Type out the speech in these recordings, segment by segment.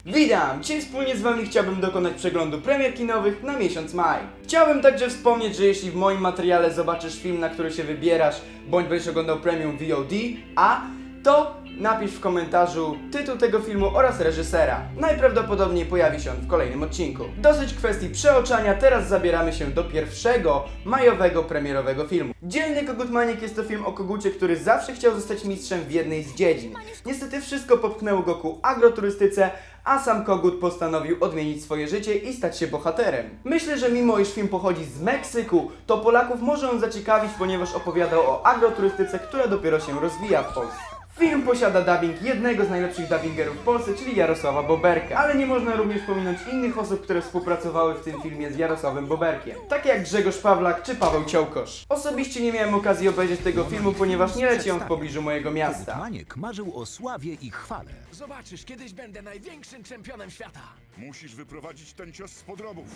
Witam! Dzisiaj wspólnie z Wami chciałbym dokonać przeglądu premier kinowych na miesiąc maj. Chciałbym także wspomnieć, że jeśli w moim materiale zobaczysz film, na który się wybierasz, bądź będziesz oglądał premium VOD, to napisz w komentarzu tytuł tego filmu oraz reżysera. Najprawdopodobniej pojawi się on w kolejnym odcinku. Dosyć kwestii przeoczania, teraz zabieramy się do pierwszego majowego premierowego filmu. Dzielny Kogut Maniek jest to film o kogucie, który zawsze chciał zostać mistrzem w jednej z dziedzin. Niestety wszystko popchnęło go ku agroturystyce, a sam kogut postanowił odmienić swoje życie i stać się bohaterem. Myślę, że mimo iż film pochodzi z Meksyku, to Polaków może on zaciekawić, ponieważ opowiadał o agroturystyce, która dopiero się rozwija w Polsce. Film posiada dubbing jednego z najlepszych dubbingerów w Polsce, czyli Jarosława Boberka. Ale nie można również pominąć innych osób, które współpracowały w tym filmie z Jarosławem Boberkiem. Takie jak Grzegorz Pawlak czy Paweł Ciołkosz. Osobiście nie miałem okazji obejrzeć tego filmu, ponieważ nie leci on w pobliżu mojego miasta. Maniek marzył o sławie i chwale. Zobaczysz, kiedyś będę największym czempionem świata. Musisz wyprowadzić ten cios z podrobów.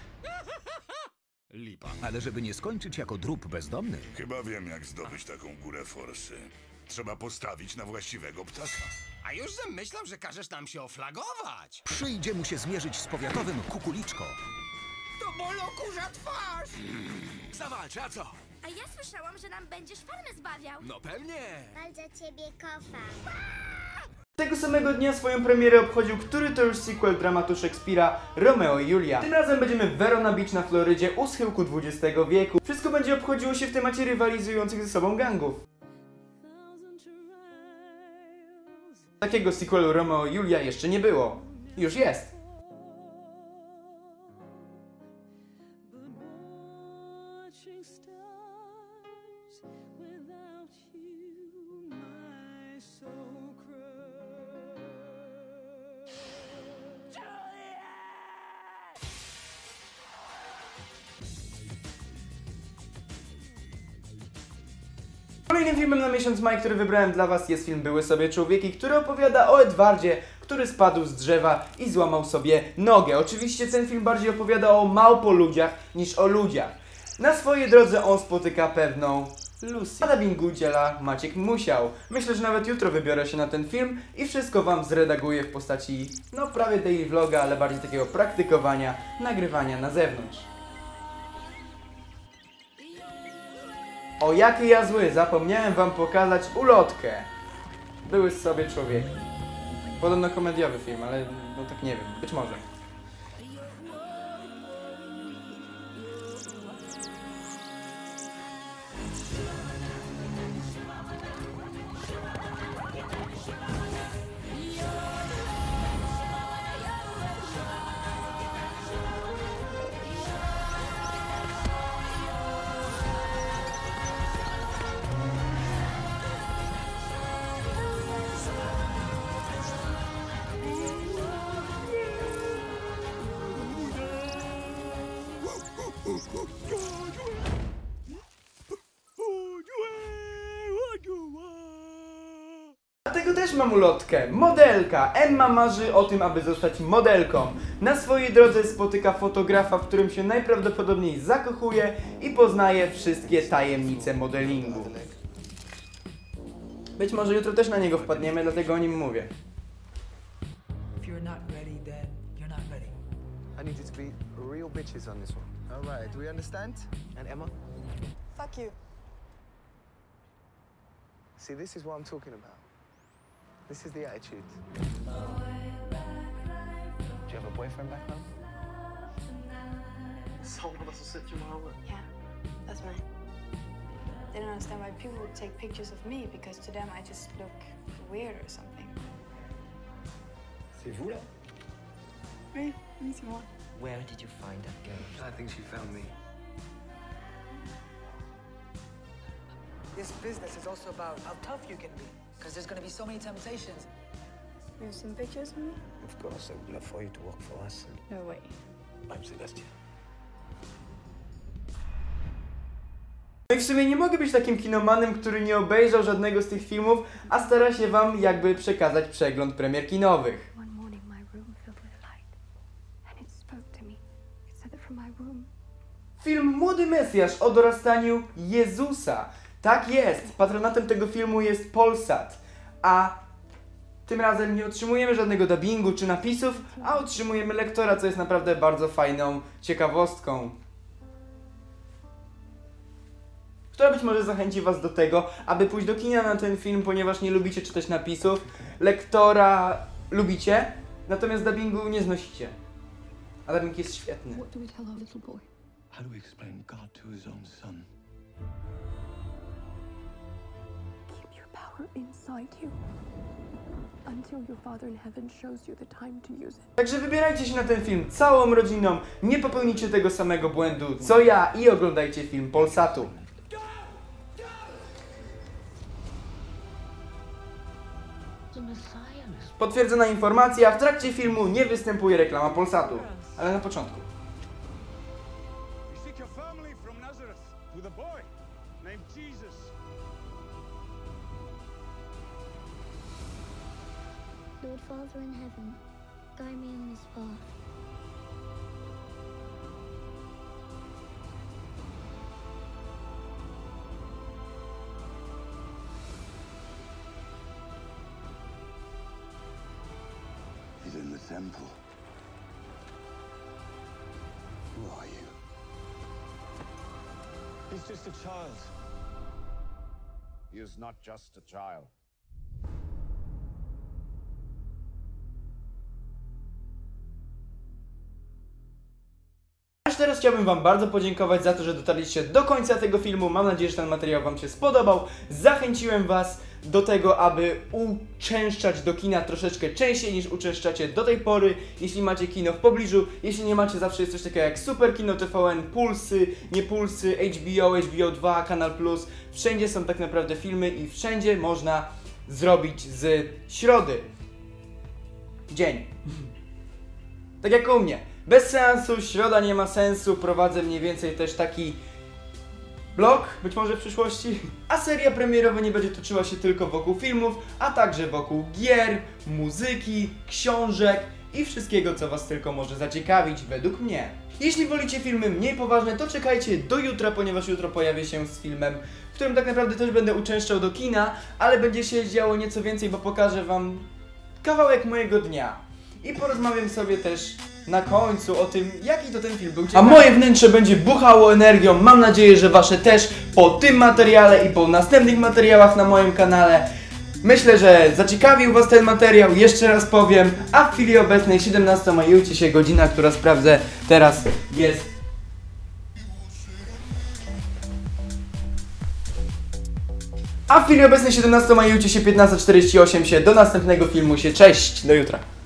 Lipa. Ale żeby nie skończyć jako drób bezdomny, Chyba wiem, jak zdobyć taką górę forsy. Trzeba postawić na właściwego ptaka. A już żem myślał, że każesz nam się oflagować. przyjdzie mu się zmierzyć z powiatowym Kukuliczko. To bolo kurza twarz! Zawalczy, a co? A ja słyszałam, że nam będziesz farmę zbawiał. No pewnie. Wal za ciebie kofa. Tego samego dnia swoją premierę obchodził który to już sequel dramatu Szekspira Romeo i Julia. Tym razem będziemy w Verona Beach na Florydzie u schyłku XX wieku. Wszystko będzie obchodziło się w temacie rywalizujących ze sobą gangów. Takiego sequelu Romeo i Julia jeszcze nie było. Już jest. Kolejnym filmem na miesiąc maj, który wybrałem dla Was, jest film Były sobie człowieki, który opowiada o Edwardzie, który spadł z drzewa i złamał sobie nogę. Oczywiście ten film bardziej opowiada o małpoludziach niż o ludziach. Na swojej drodze on spotyka pewną Lucy. A dubbingu udziela Maciek Musiał. Myślę, że nawet jutro wybiorę się na ten film i wszystko Wam zredaguję w postaci, no prawie daily vloga, ale bardziej takiego praktykowania, nagrywania na zewnątrz. O jaki ja zły, zapomniałem Wam pokazać ulotkę. Były sobie człowieki. Podobno komediowy film, ale no tak nie wiem, być może. Dlatego też mam ulotkę. Modelka. Emma marzy o tym, aby zostać modelką. Na swojej drodze spotyka fotografa, w którym się najprawdopodobniej zakochuje i poznaje wszystkie tajemnice modelingu. Być może jutro też na niego wpadniemy, dlatego o nim mówię. If you're not ready, then you're not ready. I need you to be real bitches on this one. All right, do we understand? And Emma? Fuck you. See, this is what I'm talking about. This is the attitude. Do you have a boyfriend back home? Someone else will sit you mama. Yeah, that's mine. They don't understand why people would take pictures of me because to them I just look weird or something. C'est vous là? Oui, c'est moi. Where did you find that girl? I think she found me. This business is also about how tough you can be, because there's going to be so many temptations. You've seen pictures of me? Of course, I would love for you to work for us. No way. I'm Sebastian. No i w sumie nie mogę być takim kinomanem, który nie obejrzał żadnego z tych filmów, a stara się Wam jakby przekazać przegląd premier kinowych. One morning my room filled with light. And it spoke to me. It said that from my room. Film Młody Mesjasz o dorastaniu Jezusa. Tak jest, patronatem tego filmu jest Polsat. A Tym razem nie otrzymujemy żadnego dubbingu czy napisów, a otrzymujemy lektora, co jest naprawdę bardzo fajną ciekawostką, która być może zachęci was do tego, aby pójść do kina na ten film, ponieważ nie lubicie czytać napisów. Lektora lubicie, natomiast dubbingu nie znosicie. A dubbing jest świetny. What do we tell our little boy? How do we explain God to his own son? Keep your power inside you until your Father in heaven shows you the time to use it. Także wybierajcie się na ten film całą rodziną, nie popełnicie tego samego błędu co ja i oglądajcie film Polsatu. Potwierdzona informacja, w trakcie filmu nie występuje reklama Polsatu, ale na początku. We seek your family from Nazareth with a boy named Jesus. Lord Father in heaven, guide me on this path. He's in the temple. Who are you? He's just a child. He is not just a child. Aż teraz chciałbym wam bardzo podziękować za to, że dotarliście do końca tego filmu. Mam nadzieję, że ten materiał wam się spodobał. Zachęciłem was do tego, aby uczęszczać do kina troszeczkę częściej niż uczęszczacie do tej pory. Jeśli macie kino w pobliżu, jeśli nie macie, zawsze jest coś takiego jak Super Kino, TVN, Pulsy, nie Pulsy, HBO, HBO 2, Kanal Plus. Wszędzie są tak naprawdę filmy i wszędzie można zrobić z środy dzień. Tak jak u mnie. Bez seansu, środa nie ma sensu, prowadzę mniej więcej też taki blog, być może w przyszłości. A seria premierowa nie będzie toczyła się tylko wokół filmów, a także wokół gier, muzyki, książek i wszystkiego, co was tylko może zaciekawić, według mnie. Jeśli wolicie filmy mniej poważne, to czekajcie do jutra, ponieważ jutro pojawię się z filmem, w którym tak naprawdę też będę uczęszczał do kina, ale będzie się działo nieco więcej, bo pokażę wam kawałek mojego dnia. I porozmawiam sobie też na końcu o tym, jaki to ten film był ciekawy. A moje wnętrze będzie buchało energią. Mam nadzieję, że wasze też po tym materiale i po następnych materiałach na moim kanale. Myślę, że zaciekawił was ten materiał, jeszcze raz powiem, a w chwili obecnej 17 majujcie się godzina, która sprawdzę teraz jest. A w chwili obecnej 17 majujcie się 15:48 się do następnego filmu się. Cześć, do jutra.